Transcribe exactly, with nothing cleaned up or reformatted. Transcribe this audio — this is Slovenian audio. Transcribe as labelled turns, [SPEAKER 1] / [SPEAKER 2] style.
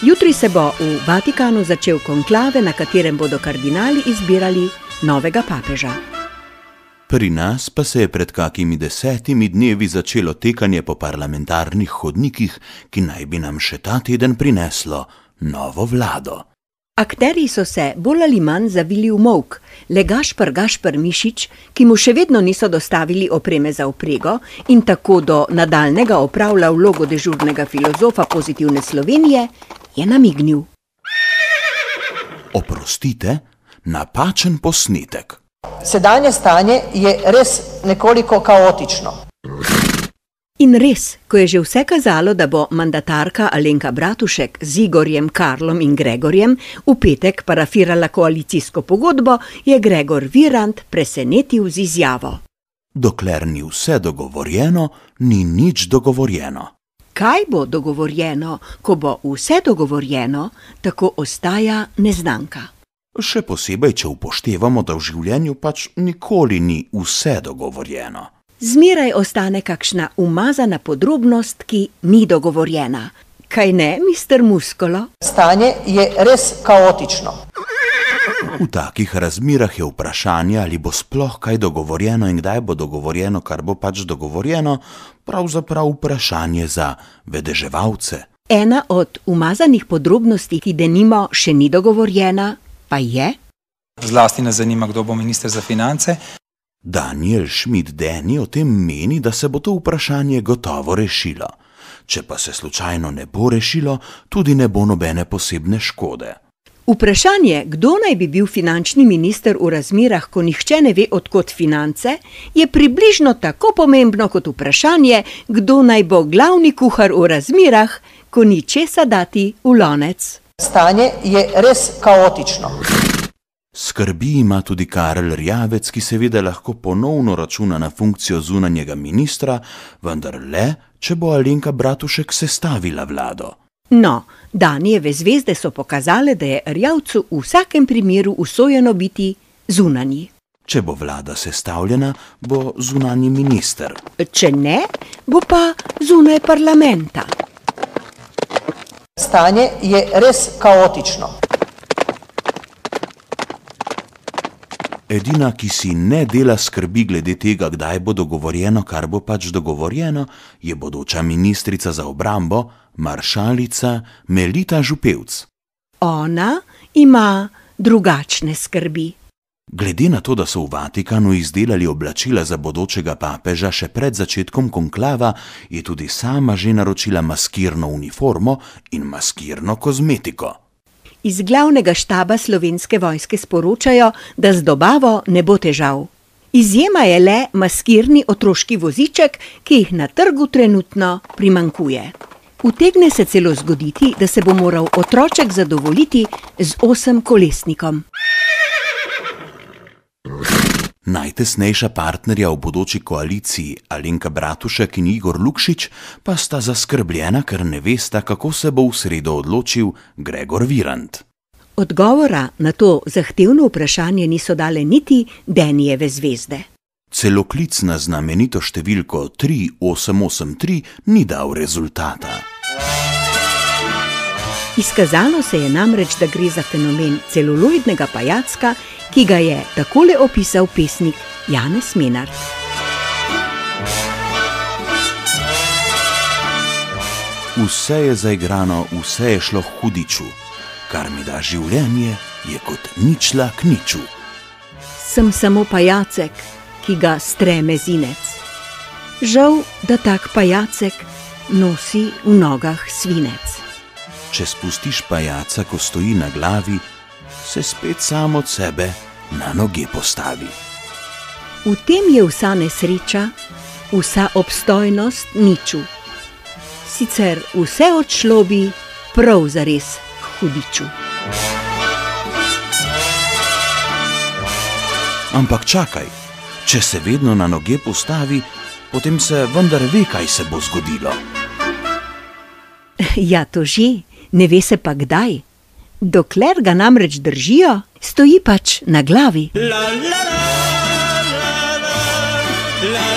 [SPEAKER 1] Jutri se bo v Vatikanu začel konklave, na katerem bodo kardinali izbirali novega papeža.
[SPEAKER 2] Pri nas pa se je pred kakimi desetimi dnevi začelo tekanje po parlamentarnih hodnikih, ki naj bi nam še ta teden prineslo novo vlado.
[SPEAKER 1] Akterji so se bolj ali manj zavili v molk. Le Gašper Gašper Mišič, ki mu še vedno niso dostavili opreme za vprego in tako do nadaljnega opravlja vlogo dežurnega filozofa Pozitivne Slovenije, je namignil.
[SPEAKER 2] Oprostite, napačen posnetek.
[SPEAKER 3] Sedanje stanje je res nekoliko kaotično.
[SPEAKER 1] In res, ko je že vse kazalo, da bo mandatarka Alenka Bratušek z Igorjem, Karlom in Gregorjem v petek parafirala koalicijsko pogodbo, je Gregor Virant presenetil z izjavo.
[SPEAKER 2] Dokler ni vse dogovorjeno, ni nič dogovorjeno.
[SPEAKER 1] Kaj bo dogovorjeno, ko bo vse dogovorjeno, tako ostaja neznanka.
[SPEAKER 2] Še posebej, če upoštevamo, da v življenju pač nikoli ni vse dogovorjeno.
[SPEAKER 1] Zmeraj ostane kakšna umazana podrobnost, ki ni dogovorjena. Kaj ne, mister Muskolo?
[SPEAKER 3] Stanje je res kaotično.
[SPEAKER 2] V takih razmerah je vprašanje, ali bo sploh kaj dogovorjeno in kdaj bo dogovorjeno, kar bo pač dogovorjeno, pravzaprav vprašanje za vedeževalce.
[SPEAKER 1] Ena od umazanih podrobnosti, ki denimo še ni dogovorjena, pa je?
[SPEAKER 4] Zlasti nas zanima, kdo bo minister za finance.
[SPEAKER 2] Daniel Schmidt-Deni o tem meni, da se bo to vprašanje gotovo rešilo. Če pa se slučajno ne bo rešilo, tudi ne bo nobene posebne škode.
[SPEAKER 1] Vprašanje, kdo naj bi bil finančni minister v razmerah, ko nihče ne ve, od kod finance, je približno tako pomembno kot vprašanje, kdo naj bo glavni kuhar v razmerah, ko ni česa dati v lonec.
[SPEAKER 3] Stanje je res kaotično.
[SPEAKER 2] Skrbi ima tudi Karel Rjavec, ki seveda lahko ponovno računa na funkcijo zunanjega ministra, vendar le, če bo Alenka Bratušek sestavila vlado.
[SPEAKER 1] No, Danijeve zvezde so pokazale, da je Rjavcu v vsakem primeru usojeno biti zunanji.
[SPEAKER 2] Če bo vlada sestavljena, bo zunanji minister.
[SPEAKER 1] Če ne, bo pa zunaj parlamenta.
[SPEAKER 3] Stanje je res kaotično.
[SPEAKER 2] Edina, ki si ne dela skrbi glede tega, kdaj bo dogovorjeno, kar bo pač dogovorjeno, je bodoča ministrica za obrambo, maršalica Melita Župevc.
[SPEAKER 1] Ona ima drugačne skrbi.
[SPEAKER 2] Glede na to, da so v Vatikanu izdelali oblačila za bodočega papeža še pred začetkom konklava, je tudi sama že naročila maskirno uniformo in maskirno kozmetiko.
[SPEAKER 1] Iz glavnega štaba Slovenske vojske sporočajo, da z dobavo ne bo težav. Izjema je le maskirni otroški voziček, ki jih na trgu trenutno primanjkuje. Utegne se celo zgoditi, da se bo moral otroček zadovoljiti z osemkolesnikom.
[SPEAKER 2] Najtesnejša partnerja v bodoči koaliciji, Alenka Bratušek in Igor Lukšič, pa sta zaskrbljena, ker ne vesta, kako se bo v sredo odločil Gregor Virant.
[SPEAKER 1] Odgovora na to zahtevno vprašanje niso dale niti Denijeve zvezde.
[SPEAKER 2] Celo klic na znamenito številko tri osem osem tri ni dal rezultata.
[SPEAKER 1] Izkazalo se je namreč, da gre za fenomen celuloidnega pajacka, ki ga je takole opisal pesnik Janez Menart.
[SPEAKER 2] Vse je zaigrano, vse je šlo hudiču, kar mi da življenje, je kot ničla k niču.
[SPEAKER 1] Sem samo pajacek, ki ga stre mezinec. Žal, da tak pajacek nosi v nogah svinec.
[SPEAKER 2] Če spustiš pajaca, ko stoji na glavi, se spet sam od sebe na noge postavi.
[SPEAKER 1] V tem je vsa nesreča, vsa obstojnost niču. Sicer vse odšlo bi prav zares hudiču.
[SPEAKER 2] Ampak čakaj, če se vedno na noge postavi, potem se vendar ve, kaj se bo zgodilo.
[SPEAKER 1] Ja, to že, ne ve se pa kdaj. Dokler ga namreč držijo, stoji pač na glavi. La, la, la, la, la, la.